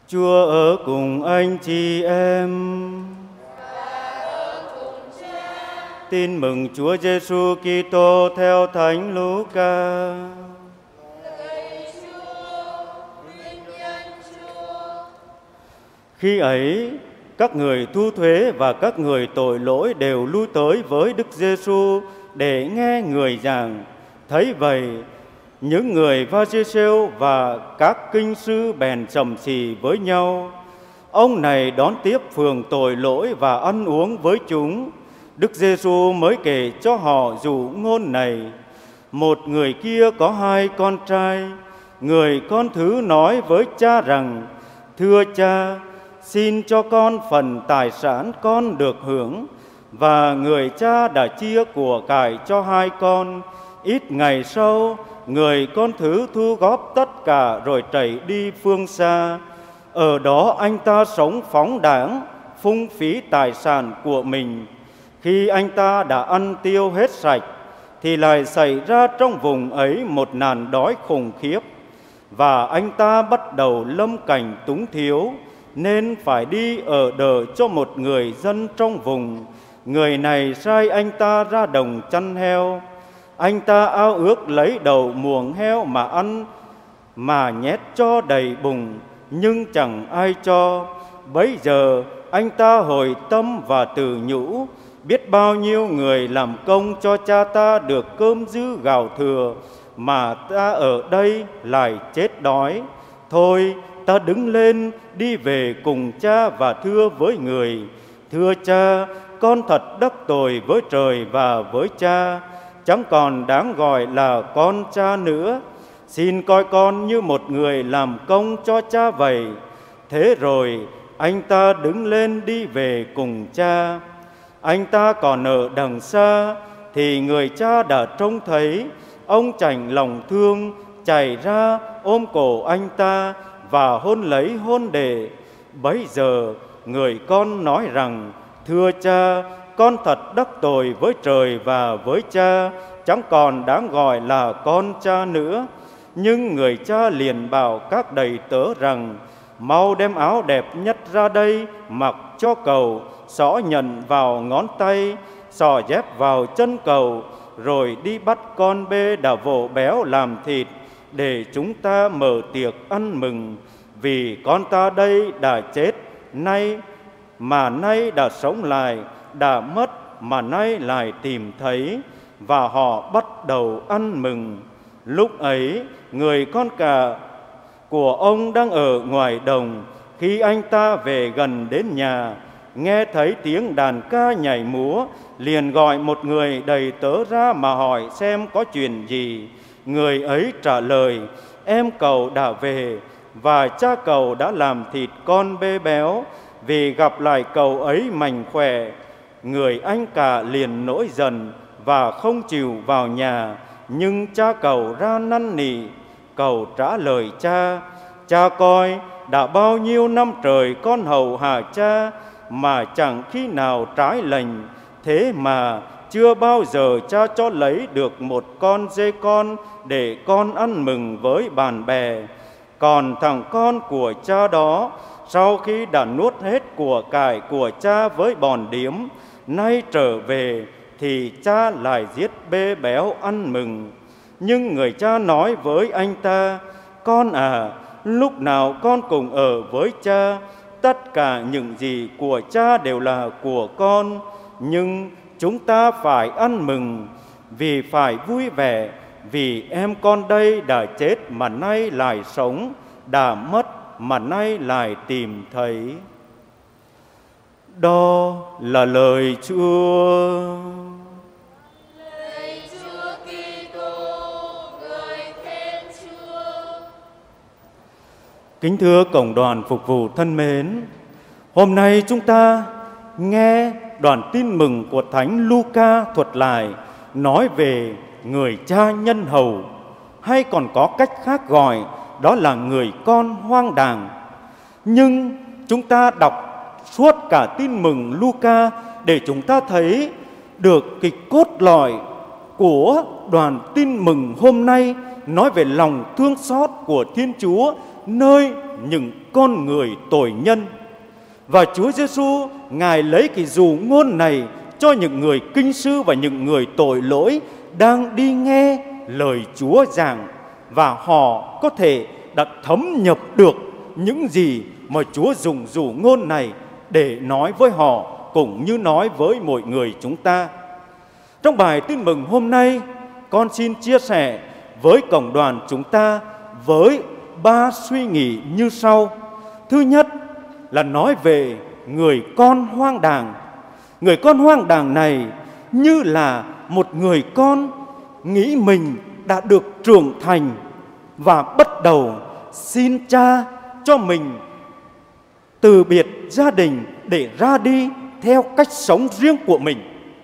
Chúa ở cùng anh chị em. Tin mừng Chúa Giêsu Kitô theo Thánh Luca. Khi ấy, các người thu thuế và các người tội lỗi đều lui tới với Đức Giêsu để nghe người giảng. Thấy vậy, những người Va-si-rêu và các kinh sư bèn sầm xì với nhau. Ông này đón tiếp phường tội lỗi và ăn uống với chúng. Đức Giêsu mới kể cho họ dụ ngôn này: một người kia có 2 con trai. Người con thứ nói với cha rằng: thưa cha, xin cho con phần tài sản con được hưởng. Và người cha đã chia của cải cho 2 con. Ít ngày sau, người con thứ thu góp tất cả rồi chạy đi phương xa. Ở đó anh ta sống phóng đãng, phung phí tài sản của mình. Khi anh ta đã ăn tiêu hết sạch, thì lại xảy ra trong vùng ấy một nạn đói khủng khiếp. Và anh ta bắt đầu lâm cảnh túng thiếu, nên phải đi ở đợ cho một người dân trong vùng. Người này sai anh ta ra đồng chăn heo. Anh ta ao ước lấy đầu muỗng heo mà ăn, mà nhét cho đầy bụng, nhưng chẳng ai cho. Bấy giờ anh ta hồi tâm và tự nhủ: biết bao nhiêu người làm công cho cha ta được cơm dư gạo thừa, mà ta ở đây lại chết đói. Thôi, ta đứng lên đi về cùng cha và thưa với người: thưa cha, con thật đắc tội với trời và với cha, chẳng còn đáng gọi là con cha nữa. Xin coi con như một người làm công cho cha vậy. Thế rồi anh ta đứng lên đi về cùng cha. Anh ta còn ở đằng xa thì người cha đã trông thấy. Ông chạnh lòng thương, chạy ra ôm cổ anh ta và hôn lấy hôn để. Bấy giờ người con nói rằng: thưa cha, con thật đắc tội với trời và với cha, chẳng còn đáng gọi là con cha nữa. Nhưng người cha liền bảo các đầy tớ rằng: mau đem áo đẹp nhất ra đây mặc cho cậu, xỏ nhận vào ngón tay, xỏ dép vào chân cậu, rồi đi bắt con bê đã vỗ béo làm thịt, để chúng ta mở tiệc ăn mừng. Vì con ta đây đã chết nay, mà nay đã sống lại, đã mất mà nay lại tìm thấy. Và họ bắt đầu ăn mừng. Lúc ấy, người con cả của ông đang ở ngoài đồng. Khi anh ta về gần đến nhà, nghe thấy tiếng đàn ca nhảy múa, liền gọi một người đầy tớ ra mà hỏi xem có chuyện gì. Người ấy trả lời: em cậu đã về, và cha cậu đã làm thịt con bê béo, vì gặp lại cậu ấy mạnh khỏe. Người anh cả liền nổi giận và không chịu vào nhà. Nhưng cha cậu ra năn nỉ. Cậu trả lời cha: cha coi, đã bao nhiêu năm trời con hầu hạ cha, mà chẳng khi nào trái lệnh. Thế mà chưa bao giờ cha cho lấy được một con dê con để con ăn mừng với bạn bè. Còn thằng con của cha đó, sau khi đã nuốt hết của cải của cha với bọn điếm, nay trở về thì cha lại giết bê béo ăn mừng. Nhưng người cha nói với anh ta: con à, lúc nào con cùng ở với cha, tất cả những gì của cha đều là của con. Nhưng chúng ta phải ăn mừng, vì phải vui vẻ, vì em con đây đã chết mà nay lại sống, đã mất mà nay lại tìm thấy. Đó là lời Chúa. Lạy Chúa Kitô, ngợi khen Chúa. Kính thưa cộng đoàn phục vụ thân mến, hôm nay chúng ta nghe đoạn tin mừng của Thánh Luca thuật lại nói về người cha nhân hậu, hay còn có cách khác gọi đó là người con hoang đàng. Nhưng chúng ta đọc suốt cả tin mừng Luca để chúng ta thấy được cái cốt lõi của đoạn tin mừng hôm nay nói về lòng thương xót của Thiên Chúa nơi những con người tội nhân. Và Chúa Giêsu Ngài lấy cái dụ ngôn này cho những người kinh sư và những người tội lỗi đang đi nghe lời Chúa giảng, và họ có thể đã thấm nhập được những gì mà Chúa dùng dụ ngôn này để nói với họ, cũng như nói với mọi người chúng ta. Trong bài tin mừng hôm nay, con xin chia sẻ với cộng đoàn chúng ta với 3 suy nghĩ như sau. Thứ nhất là nói về người con hoang đàng. Người con hoang đàng này như là một người con nghĩ mình đã được trưởng thành và bắt đầu xin cha cho mình từ biệt gia đình để ra đi theo cách sống riêng của mình.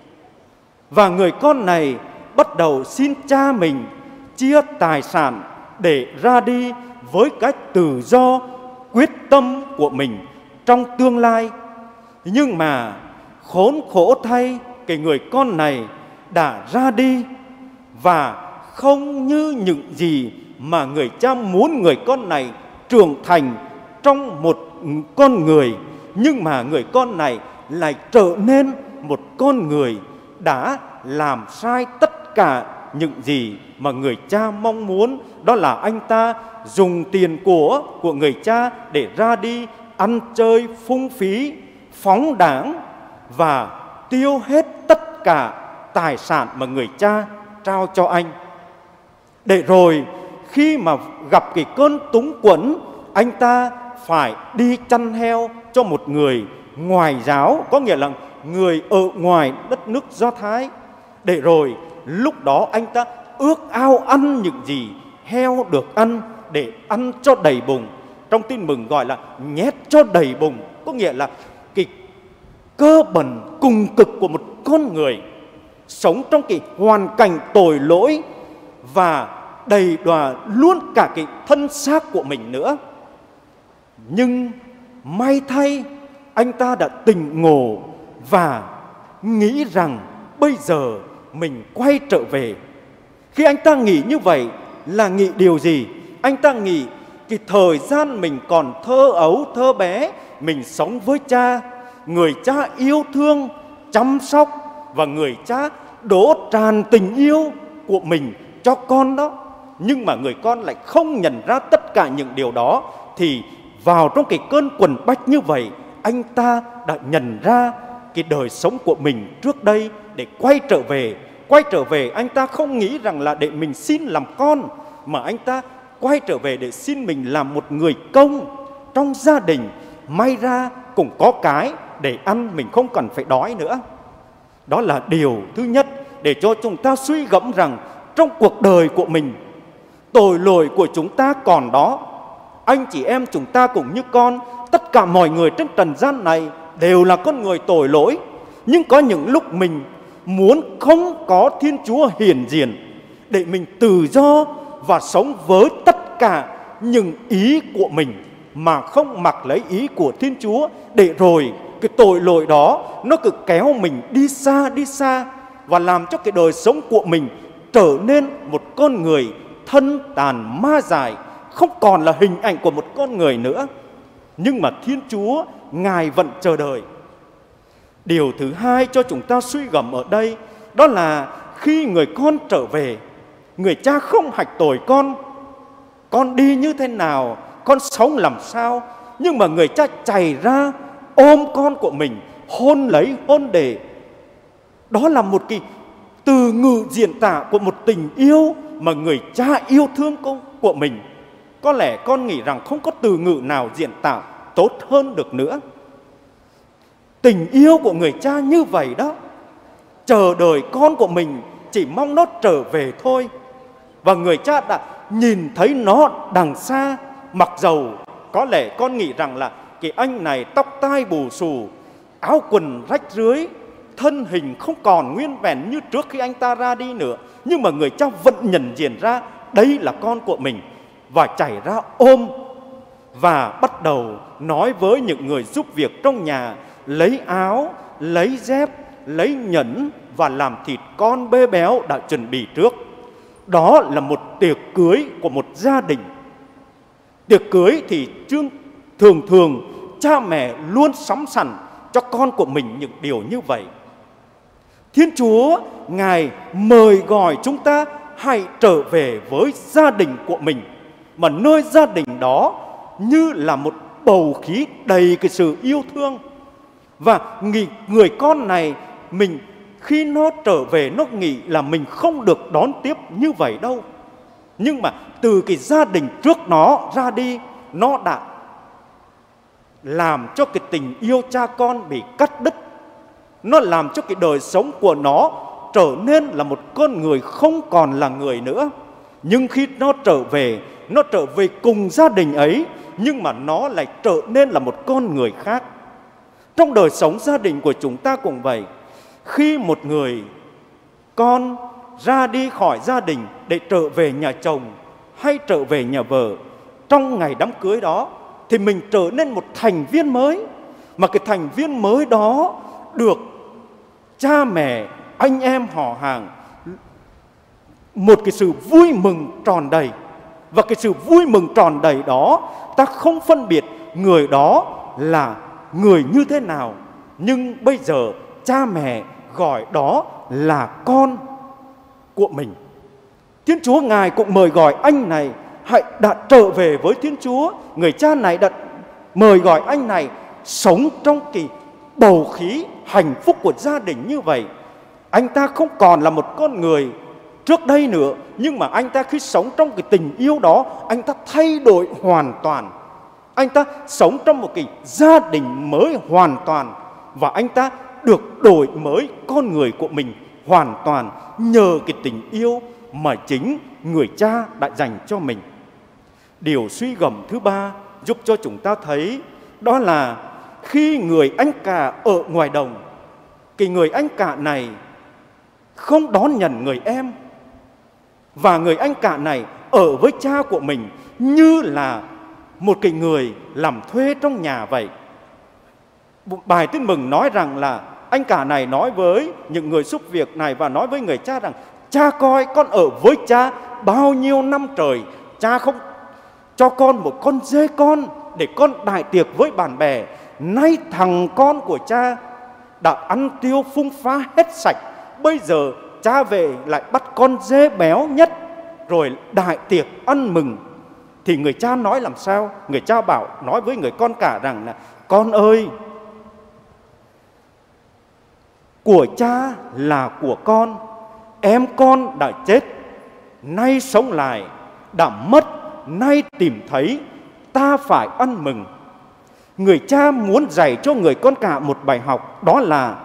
Và người con này bắt đầu xin cha mình chia tài sản để ra đi với cách tự do quyết tâm của mình trong tương lai. Nhưng mà khốn khổ thay, cái người con này đã ra đi và không như những gì mà người cha muốn người con này trưởng thành trong một con người, nhưng mà người con này lại trở nên một con người đã làm sai tất cả những gì mà người cha mong muốn. Đó là anh ta dùng tiền của người cha để ra đi ăn chơi phung phí, phóng đãng và tiêu hết tất cả tài sản mà người cha trao cho anh. Để rồi khi mà gặp cái cơn túng quẫn, anh ta phải đi chăn heo cho một người ngoại giáo, có nghĩa là người ở ngoài đất nước Do Thái. Để rồi lúc đó anh ta ước ao ăn những gì heo được ăn để ăn cho đầy bụng. Trong tin mừng gọi là nhét cho đầy bụng, có nghĩa là cái cơ bẩn cùng cực của một con người sống trong cái hoàn cảnh tội lỗi và đầy đọa luôn cả cái thân xác của mình nữa. Nhưng may thay anh ta đã tỉnh ngộ và nghĩ rằng bây giờ mình quay trở về. Khi anh ta nghĩ như vậy là nghĩ điều gì? Anh ta nghĩ cái thời gian mình còn thơ ấu thơ bé, mình sống với cha, người cha yêu thương, chăm sóc, và người cha đổ tràn tình yêu của mình cho con đó. Nhưng mà người con lại không nhận ra tất cả những điều đó. Thì vào trong cái cơn quằn bách như vậy, anh ta đã nhận ra cái đời sống của mình trước đây để quay trở về. Quay trở về, anh ta không nghĩ rằng là để mình xin làm con, mà anh ta quay trở về để xin mình làm một người công trong gia đình. May ra cũng có cái để ăn, mình không cần phải đói nữa. Đó là điều thứ nhất để cho chúng ta suy gẫm rằng trong cuộc đời của mình, tội lỗi của chúng ta còn đó. Anh chị em chúng ta cũng như con, tất cả mọi người trên trần gian này đều là con người tội lỗi. Nhưng có những lúc mình muốn không có Thiên Chúa hiển diện để mình tự do và sống với tất cả những ý của mình, mà không mặc lấy ý của Thiên Chúa. Để rồi cái tội lỗi đó nó cứ kéo mình đi xa và làm cho cái đời sống của mình trở nên một con người thân tàn ma dại, không còn là hình ảnh của một con người nữa. Nhưng mà Thiên Chúa Ngài vẫn chờ đợi. Điều thứ hai cho chúng ta suy gẫm ở đây, đó là khi người con trở về, người cha không hạch tội con đi như thế nào, con sống làm sao, nhưng mà người cha chạy ra ôm con của mình, hôn lấy hôn để. Đó là một cái từ ngữ diễn tả của một tình yêu mà người cha yêu thương con của mình. Có lẽ con nghĩ rằng không có từ ngữ nào diễn tả tốt hơn được nữa. Tình yêu của người cha như vậy đó, chờ đợi con của mình, chỉ mong nó trở về thôi. Và người cha đã nhìn thấy nó đằng xa. Mặc dầu có lẽ con nghĩ rằng là cái anh này tóc tai bù xù, áo quần rách rưới, thân hình không còn nguyên vẹn như trước khi anh ta ra đi nữa, nhưng mà người cha vẫn nhận diện ra đây là con của mình, và chạy ra ôm và bắt đầu nói với những người giúp việc trong nhà, lấy áo, lấy dép, lấy nhẫn và làm thịt con bê béo đã chuẩn bị trước. Đó là một tiệc cưới của một gia đình. Tiệc cưới thì thường thường cha mẹ luôn sắm sẵn cho con của mình những điều như vậy. Thiên Chúa Ngài mời gọi chúng ta hãy trở về với gia đình của mình, mà nơi gia đình đó như là một bầu khí đầy cái sự yêu thương. Và người con này, mình khi nó trở về nó nghĩ là mình không được đón tiếp như vậy đâu. Nhưng mà từ cái gia đình trước nó ra đi, nó đã làm cho cái tình yêu cha con bị cắt đứt. Nó làm cho cái đời sống của nó trở nên là một con người không còn là người nữa. Nhưng khi nó trở về cùng gia đình ấy, nhưng mà nó lại trở nên là một con người khác. Trong đời sống gia đình của chúng ta cũng vậy. Khi một người con ra đi khỏi gia đình để trở về nhà chồng hay trở về nhà vợ, trong ngày đám cưới đó thì mình trở nên một thành viên mới. Mà cái thành viên mới đó được cha mẹ, anh em họ hàng một cái sự vui mừng tròn đầy. Và cái sự vui mừng tròn đầy đó, ta không phân biệt người đó là người như thế nào, nhưng bây giờ cha mẹ gọi đó là con của mình. Thiên Chúa Ngài cũng mời gọi anh này hãy đã trở về với Thiên Chúa. Người cha này đã mời gọi anh này sống trong cái bầu khí hạnh phúc của gia đình như vậy. Anh ta không còn là một con người trước đây nữa, nhưng mà anh ta khi sống trong cái tình yêu đó, anh ta thay đổi hoàn toàn. Anh ta sống trong một cái gia đình mới hoàn toàn. Và anh ta được đổi mới con người của mình hoàn toàn nhờ cái tình yêu mà chính người cha đã dành cho mình. Điều suy gẫm thứ ba giúp cho chúng ta thấy đó là khi người anh cả ở ngoài đồng, cái người anh cả này không đón nhận người em. Và người anh cả này ở với cha của mình như là một cái người làm thuê trong nhà vậy. Bài Tin Mừng nói rằng là anh cả này nói với những người giúp việc này và nói với người cha rằng: cha coi con ở với cha bao nhiêu năm trời, cha không cho con một con dê con để con đại tiệc với bạn bè. Nay thằng con của cha đã ăn tiêu phung phá hết sạch, bây giờ cha về lại bắt con dê béo nhất rồi đại tiệc ăn mừng. Thì người cha nói làm sao? Người cha nói với người con cả rằng là: con ơi, của cha là của con, em con đã chết, nay sống lại, đã mất, nay tìm thấy, ta phải ăn mừng. Người cha muốn dạy cho người con cả một bài học, đó là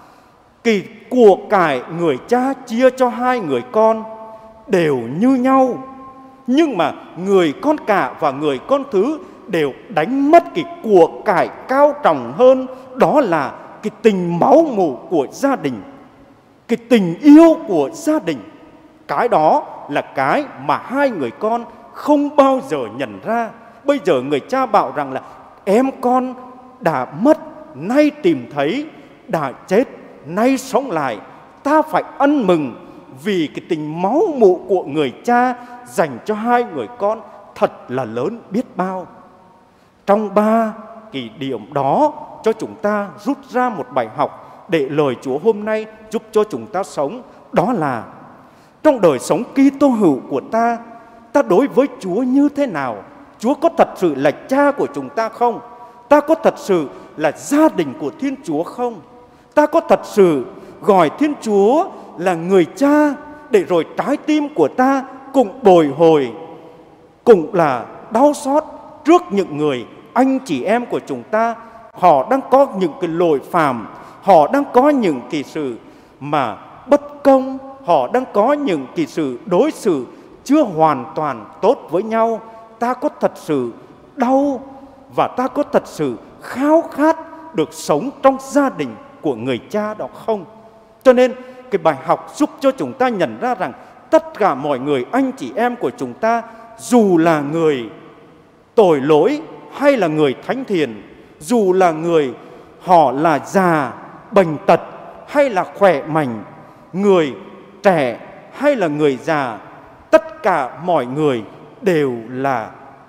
cái của cải người cha chia cho hai người con đều như nhau, nhưng mà người con cả và người con thứ đều đánh mất cái của cải cao trọng hơn, đó là cái tình máu mủ của gia đình, cái tình yêu của gia đình. Cái đó là cái mà hai người con không bao giờ nhận ra. Bây giờ người cha bảo rằng là em con đã mất, nay tìm thấy, đã chết, nay sống lại, ta phải ăn mừng vì cái tình máu mủ của người cha dành cho hai người con thật là lớn biết bao. Trong ba cái điểm đó cho chúng ta rút ra một bài học để lời Chúa hôm nay giúp cho chúng ta sống. Đó là trong đời sống Kitô hữu của ta, ta đối với Chúa như thế nào? Chúa có thật sự là cha của chúng ta không? Ta có thật sự là gia đình của Thiên Chúa không? Ta có thật sự gọi Thiên Chúa là người cha để rồi trái tim của ta cũng bồi hồi, cũng là đau xót trước những người anh chị em của chúng ta? Họ đang có những cái lỗi phạm, họ đang có những cái sự mà bất công, họ đang có những cái sự đối xử chưa hoàn toàn tốt với nhau. Ta có thật sự đau và ta có thật sự khao khát được sống trong gia đình của người cha đó không? Cho nên cái bài học giúp cho chúng ta nhận ra rằng tất cả mọi người anh chị em của chúng ta, dù là người tội lỗi hay là người thánh thiện, dù là người họ là già, bệnh tật hay là khỏe mạnh, người trẻ hay là người già, tất cả mọi người đều là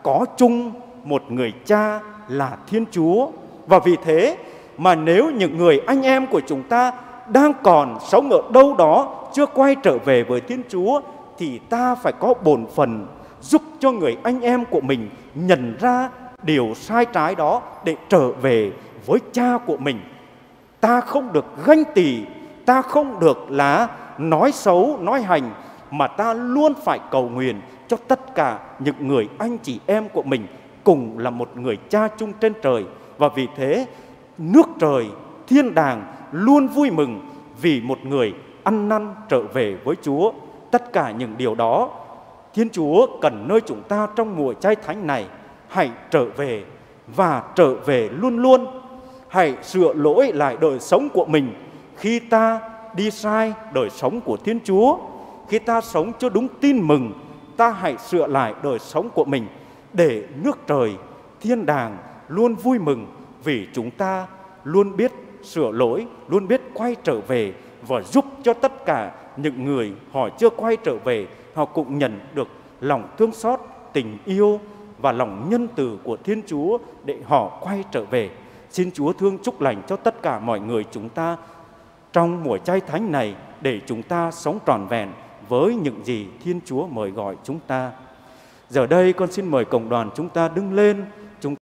có chung một người cha là Thiên Chúa. Và vì thế mà nếu những người anh em của chúng ta đang còn sống ở đâu đó, chưa quay trở về với Thiên Chúa, thì ta phải có bổn phận giúp cho người anh em của mình nhận ra điều sai trái đó để trở về với cha của mình. Ta không được ganh tị, ta không được là nói xấu, nói hành, mà ta luôn phải cầu nguyện cho tất cả những người anh chị em của mình cùng là một người cha chung trên trời. Và vì thế nước trời, thiên đàng luôn vui mừng vì một người ăn năn trở về với Chúa. Tất cả những điều đó Thiên Chúa cần nơi chúng ta trong mùa chay thánh này. Hãy trở về và trở về luôn luôn. Hãy sửa lỗi lại đời sống của mình. Khi ta đi sai đời sống của Thiên Chúa, khi ta sống chưa đúng tin mừng, ta hãy sửa lại đời sống của mình để nước trời, thiên đàng luôn vui mừng vì chúng ta luôn biết sửa lỗi, luôn biết quay trở về, và giúp cho tất cả những người họ chưa quay trở về, họ cũng nhận được lòng thương xót, tình yêu và lòng nhân từ của Thiên Chúa để họ quay trở về. Xin Chúa thương chúc lành cho tất cả mọi người chúng ta trong mùa chay thánh này, để chúng ta sống trọn vẹn với những gì Thiên Chúa mời gọi chúng ta. Giờ đây con xin mời cộng đoàn chúng ta đứng lên